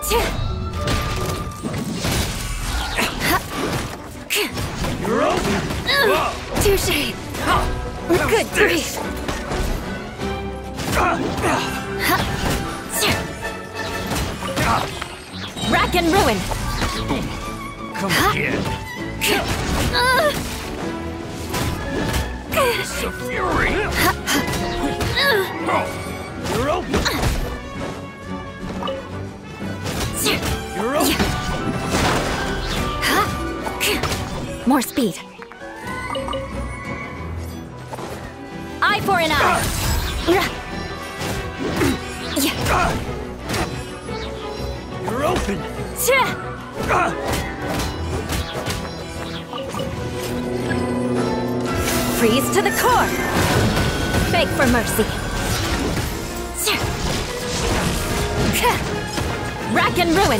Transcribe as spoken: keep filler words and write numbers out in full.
You're open. Touché. Good grief. Rack and ruin. Come again. It's a fury. You're open. You're open. More speed. Eye for an eye. You're open. Freeze to the core. Beg for mercy. Rack and ruin.